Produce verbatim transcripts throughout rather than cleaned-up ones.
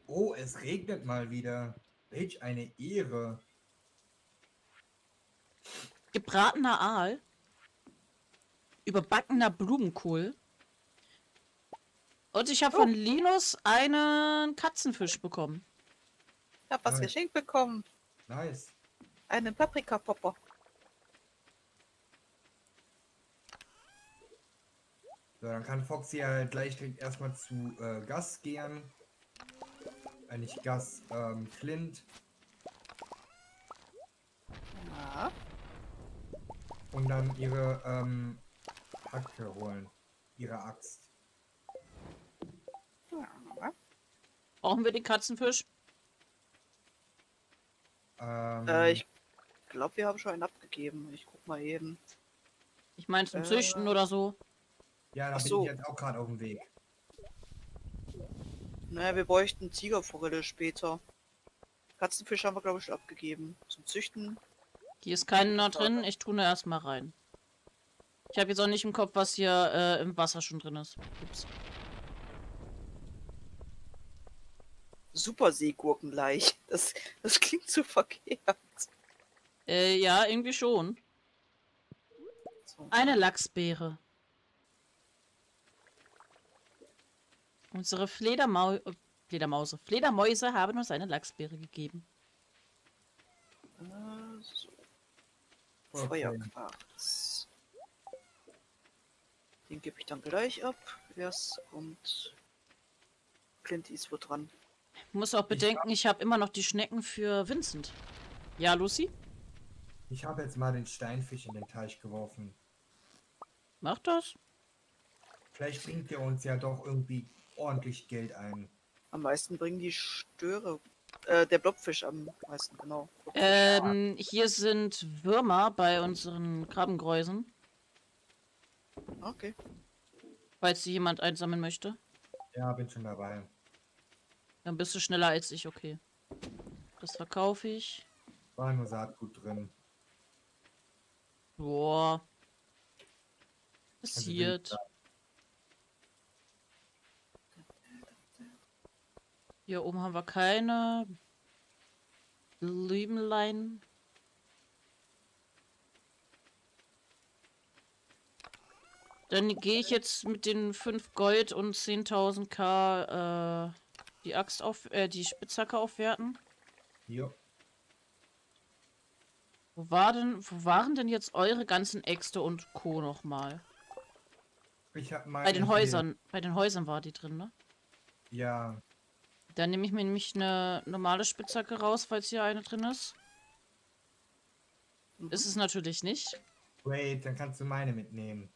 Oh, es regnet mal wieder. Welch eine Ehre. Gebratener Aal. Überbackener Blumenkohl. Und ich habe Oh. von Linus einen Katzenfisch bekommen. Ich hab was Nice. geschenkt bekommen. Nice. Einen Paprikapopper. So, dann kann Foxy ja gleich direkt erstmal zu äh, Gus gehen. Äh, nicht Gus, ähm, Clint. Ja. Und dann ihre ähm, Hacke holen. Ihre Axt. Ja. Brauchen wir den Katzenfisch? Ähm, Äh, ich glaube, wir haben schon einen abgegeben. Ich guck mal eben. Ich meine zum Äh. Züchten oder so. ja, da Ach bin so. ich jetzt auch gerade auf dem Weg. Naja, wir bräuchten Tigerforelle später. Katzenfisch haben wir, glaube ich, schon abgegeben. Zum Züchten. Hier ist keiner drin. Ich tue nur erstmal rein. Ich habe jetzt auch nicht im Kopf, was hier äh, im Wasser schon drin ist. Ups. Super Seegurkenleich. Das, das klingt so verkehrt. Äh, ja, irgendwie schon. So. Eine Lachsbeere. Unsere Fledermau äh, Fledermause. Fledermäuse haben uns eine Lachsbeere gegeben. Äh, so. Okay. Feuerquarz. Den gebe ich dann gleich ab. Erst kommt Clint Eastwood dran. Ich muss auch bedenken, ich habe immer noch die Schnecken für Vincent. Ja, Lucy? Ich habe jetzt mal den Steinfisch in den Teich geworfen. Mach das. Vielleicht bringt er uns ja doch irgendwie ordentlich Geld ein. Am meisten bringen die Störe. Äh, der Blobfisch am meisten, genau. Blobfisch. Ähm, hier sind Würmer bei unseren Krabbengräusen, Okay. falls sie jemand einsammeln möchte. Ja, bin schon dabei. Dann bist du schneller als ich, okay. Das verkaufe ich. War nur Saatgut drin. Boah. Also Passiert. will Hier oben haben wir keine Blümlein. Dann gehe ich jetzt mit den fünf Gold und zehntausend K äh, die Axt auf, äh, die Spitzhacke aufwerten. Jo. Wo war denn, wo waren denn jetzt eure ganzen Äxte und Co. nochmal? Ich hab mal Bei den Häusern, bei den Häusern war die drin, ne? Ja. Dann nehme ich mir nämlich eine normale Spitzhacke raus, falls hier eine drin ist. Mhm. Ist es natürlich nicht. Wait, dann kannst du meine mitnehmen.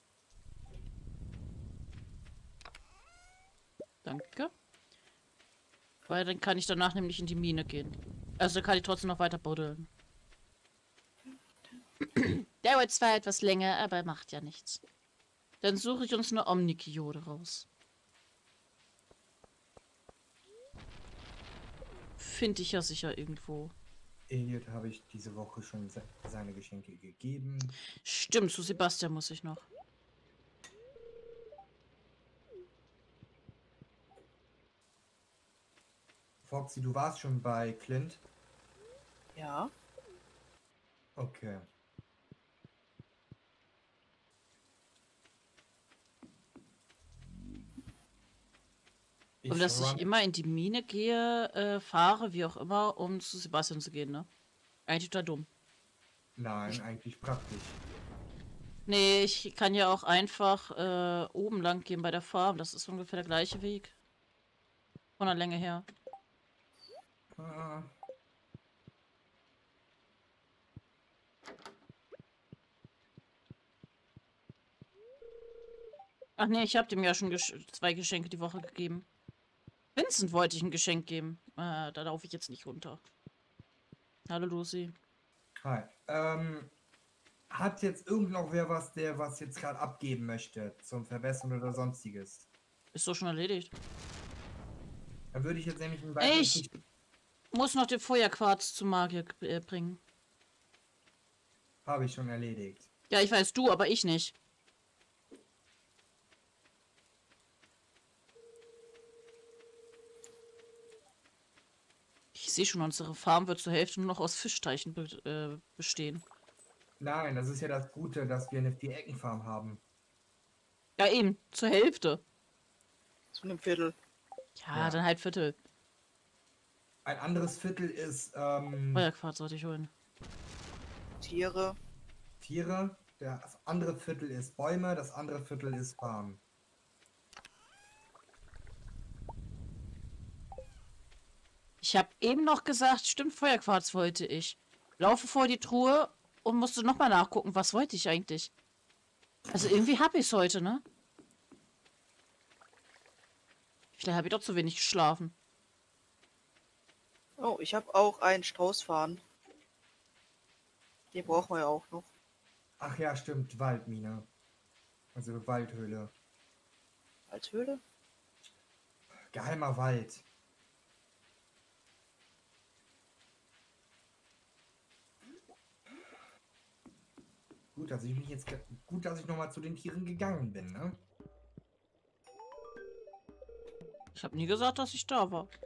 Danke. Weil dann kann ich danach nämlich in die Mine gehen. Also kann ich trotzdem noch weiter buddeln. Der wird zwar etwas länger, aber macht ja nichts. Dann suche ich uns eine Omnikiode raus. Finde ich ja sicher irgendwo. Elliot habe ich diese Woche schon se seine Geschenke gegeben. Stimmt, zu Sebastian muss ich noch. Foxy, du warst schon bei Clint? Ja. Okay. Ich Und dass ich run- immer in die Mine gehe, äh, fahre, wie auch immer, um zu Sebastian zu gehen, ne? Eigentlich total dumm. Nein, eigentlich praktisch. Nee, ich kann ja auch einfach äh, oben lang gehen bei der Farm. Das ist ungefähr der gleiche Weg. Von der Länge her. Ah, Ach nee, ich habe dem ja schon gesch zwei Geschenke die Woche gegeben. Vincent wollte ich ein Geschenk geben. Äh, da laufe ich jetzt nicht runter. Hallo Lucy. hi. Ähm, hat jetzt irgend noch wer was, der was jetzt gerade abgeben möchte zum Verbessern oder sonstiges? Ist doch schon erledigt. Dann würde ich jetzt nämlich einen Ich muss noch den Feuerquarz zu Magier äh, bringen. Habe ich schon erledigt. Ja, ich weiß du, aber ich nicht. sehe schon, unsere Farm wird zur Hälfte nur noch aus Fischteichen be äh, bestehen. Nein, das ist ja das Gute, dass wir eine Vier-Ecken-Farm haben. Ja, eben, zur Hälfte. Zu einem Viertel. Ja, Ja. dann halt Viertel. Ein anderes Viertel ist ähm, Feuerquarz sollte ich holen. Tiere. Tiere. Das andere Viertel ist Bäume, das andere Viertel ist Farm. Ich habe eben noch gesagt, stimmt, Feuerquarz wollte ich. Laufe vor die Truhe und musste nochmal nachgucken, was wollte ich eigentlich. Also irgendwie habe ich es heute, ne? Vielleicht habe ich doch zu wenig geschlafen. Oh, ich habe auch einen Straußfahren. Den brauchen wir ja auch noch. Ach ja, stimmt, Waldmine. Also Waldhöhle. Als Höhle? Geheimer Wald. Gut, dass ich mich jetzt ge- gut, dass ich noch mal zu den Tieren gegangen bin, ne? Ich habe nie gesagt, dass ich da war.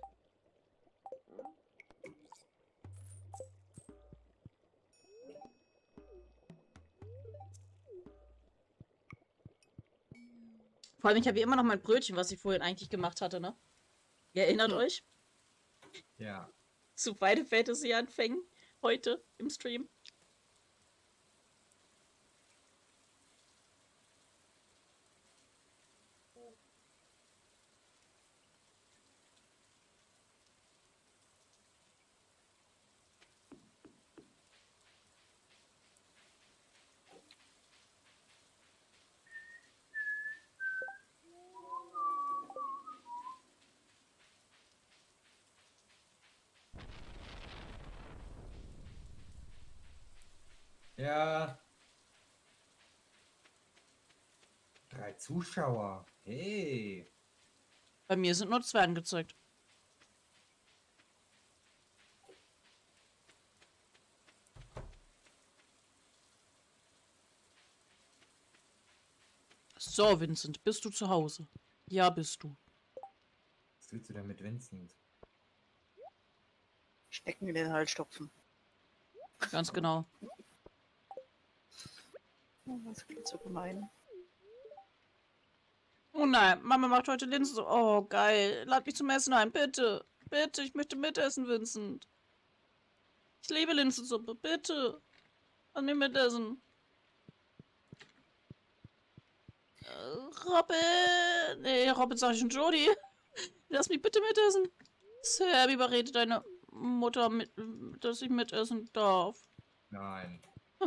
Vor allem, ich habe hier immer noch mein Brötchen, was ich vorhin eigentlich gemacht hatte, ne? Ihr erinnert Hm. euch? Ja. Zu beide Fantasy-Anfängen heute im Stream. Ja. Drei Zuschauer. Hey. Bei mir sind nur zwei angezeigt. So, Vincent, bist du zu Hause? Ja, bist du. Was willst du denn mit Vincent? Schnecken in den Hals stopfen. Ganz genau. Oh, das klingt so gemein. Oh nein, Mama macht heute Linsen. Oh, geil. Lad mich zum Essen ein, bitte. Bitte, ich möchte mitessen, Vincent. Ich liebe Linsensuppe, bitte. Lass mich mitessen. Äh, Robin. Nee, Robin sag ich schon, Jody. Lass mich bitte mitessen. Sam, überrede deine Mutter, mit, dass ich mitessen darf. Nein.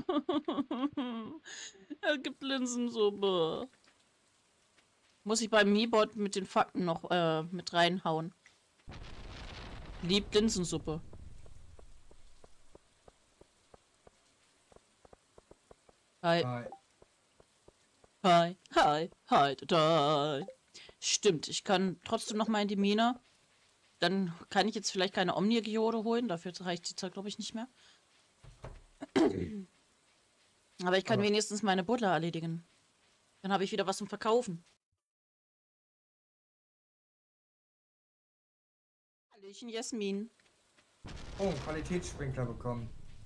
Er gibt Linsensuppe. Muss ich beim Miebot mit den Fakten noch äh, mit reinhauen. Liebt Linsensuppe. Hi, Hi. hi, hi, hi, hi. Stimmt, ich kann trotzdem noch mal in die Mine. Dann kann ich jetzt vielleicht keine Omni-Geode holen. Dafür reicht die Zeit, glaube ich, nicht mehr. Aber ich kann Aber- wenigstens meine Buddler erledigen. Dann habe ich wieder was zum Verkaufen. Hallöchen, Jasmin. Oh, einen Qualitätssprinkler bekommen.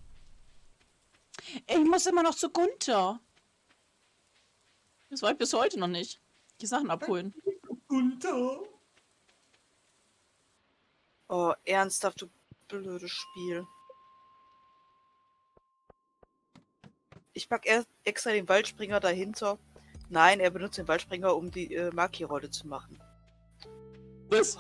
Ich muss immer noch zu Gunther. Das war ich bis heute noch nicht. Die Sachen abholen. Unter. Oh, ernsthaft, du blödes Spiel. Ich pack erst extra den Waldspringer dahinter. Nein, er benutzt den Waldspringer, um die äh, Maki-Rolle zu machen. Was?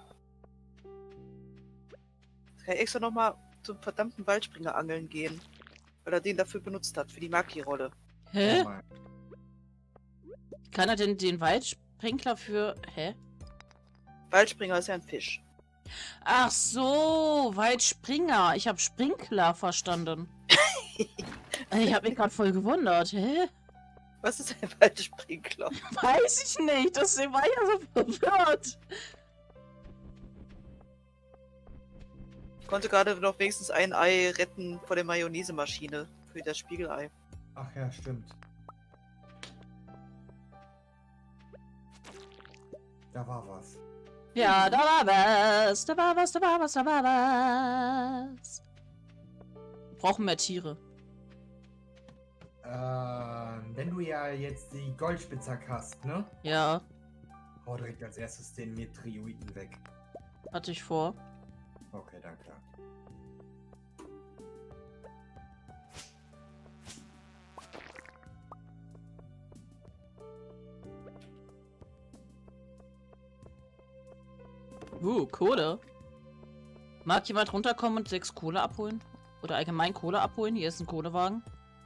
Jetzt kann ich extra nochmal zum verdammten Waldspringer angeln gehen. Weil er den dafür benutzt hat, für die Maki-Rolle. Hä? Oh mein. Kann er denn den Waldsprinkler für... Hä? Waldspringer ist ja ein Fisch. Ach so, Waldspringer. Ich habe Sprinkler verstanden. Ich habe mich gerade voll gewundert. Hä? Was ist ein Waldsprinkler? Weiß ich nicht. Das war ja so verwirrt. Ich konnte gerade noch wenigstens ein Ei retten vor der Mayonnaise-Maschine. Für das Spiegelei. Ach ja, stimmt. Da war was. Ja, da war was, da war was, da war was, da war was. Wir brauchen mehr Tiere. Ähm, wenn du ja jetzt die Goldspitzhack hast, ne? Ja, Hau direkt als erstes den Metrioiden weg. hatte ich vor. Okay, danke. Uh, Kohle. Mag jemand runterkommen und sechs Kohle abholen? Oder allgemein Kohle abholen? Hier ist ein Kohlewagen.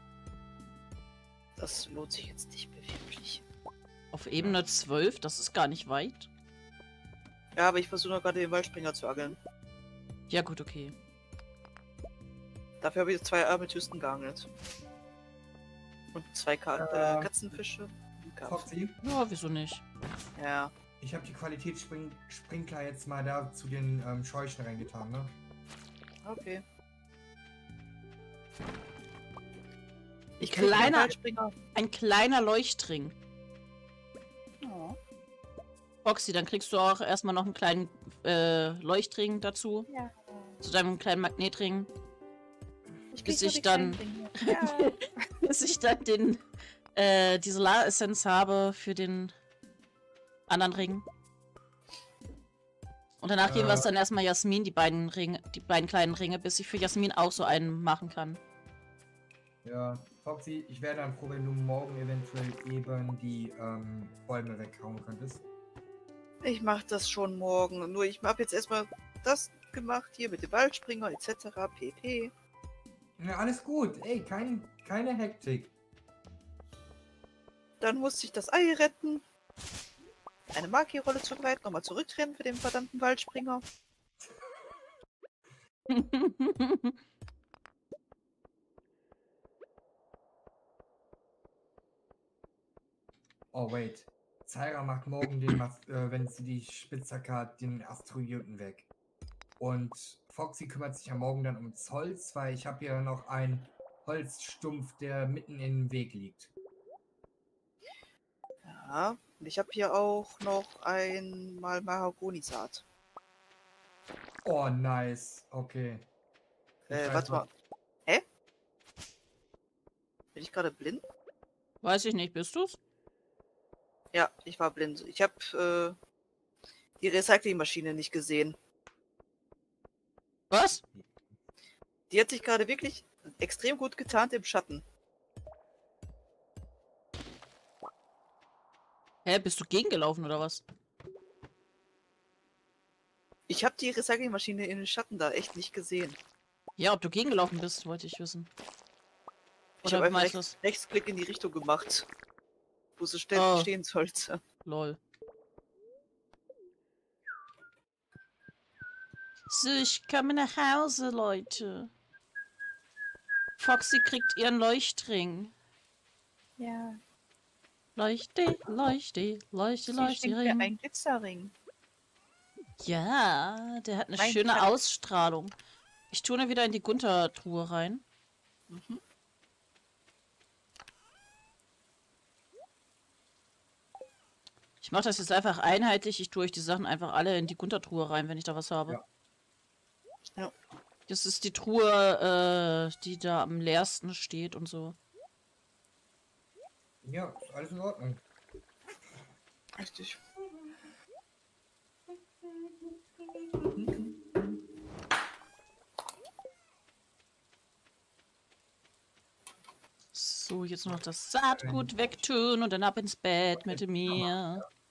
Das lohnt sich jetzt nicht mehr wirklich. Auf Ebene zwölf, das ist gar nicht weit. Ja, aber ich versuche noch gerade den Waldspringer zu angeln. Ja gut, okay. Dafür habe ich zwei Amethysten geangelt. Und zwei Ka Äh, äh, Katzenfische. und Karpfen. Foxy, Ja, wieso nicht? Ja. ich habe die Qualitätssprinkler jetzt mal da zu den ähm, Scheuchen reingetan, ne? Okay. Ich krieg den kleiner, Waldspringer. ein kleiner Leuchtring. Oh. Foxy, dann kriegst du auch erstmal noch einen kleinen äh, Leuchtring dazu. Ja. Zu deinem kleinen Magnetring. Ich Bis krieg nur ich die dann- kleinen Dinge. Ja. Bis ich dann den, äh, die Solaressenz habe für den anderen Ring. Und danach geben wir es Äh. dann erstmal Jasmin, die beiden Ringe, die beiden kleinen Ringe, bis ich für Jasmin auch so einen machen kann. Ja, Foxy, ich wäre dann froh, wenn du morgen eventuell eben die ähm, Bäume weghauen könntest. Ich mach das schon morgen. Nur ich habe jetzt erstmal das gemacht hier mit dem Waldspringer et cetera pp. Ja, alles gut. Ey, kein, keine Hektik. Dann musste ich das Ei retten. Eine Maki-Rolle zubereiten, nochmal zurückrennen für den verdammten Waldspringer. Oh, wait. Zaira macht morgen den, Mas äh, wenn sie die Spitzhacke hat, den Asteroiden weg. Und Foxy kümmert sich ja morgen dann ums Holz, weil ich habe hier noch einen Holzstumpf, der mitten im Weg liegt. Ja, und ich habe hier auch noch einmal Mahagonisaat. Oh, nice. Okay. Ich Äh, weiß warte mal. noch- Hä? Bin ich gerade blind? Weiß ich nicht, bist du's? Ja, ich war blind. Ich habe äh, die Recyclingmaschine nicht gesehen. Was? Die hat sich gerade wirklich extrem gut getarnt im Schatten. Hä, bist du gegengelaufen oder was? Ich habe die Recyclingmaschine in den Schatten da echt nicht gesehen. Ja, ob du gegengelaufen bist, wollte ich wissen. Ich Oder habe einfach meinst rechts, du's? Rechtsklick in die Richtung gemacht, wo sie ste Oh. stehen sollte. Lol. So, ich komme nach Hause, Leute. Foxy kriegt ihren Leuchtring. Ja, Leuchte, leuchte, leuchte, leuchte, Ring. ein Glitzerring. Ja, der hat eine Mein schöne Schatz. Ausstrahlung. Ich tue ihn wieder in die Gunter-Truhe rein. Mhm. Ich mache das jetzt einfach einheitlich. Ich tue euch die Sachen einfach alle in die Gunter-Truhe rein, wenn ich da was habe. Ja. Ja. Das ist die Truhe, äh, die da am leersten steht und so. Ja, ist alles in Ordnung. Richtig. So, jetzt nur noch das Saatgut wegtun und dann ab ins Bett mit mir.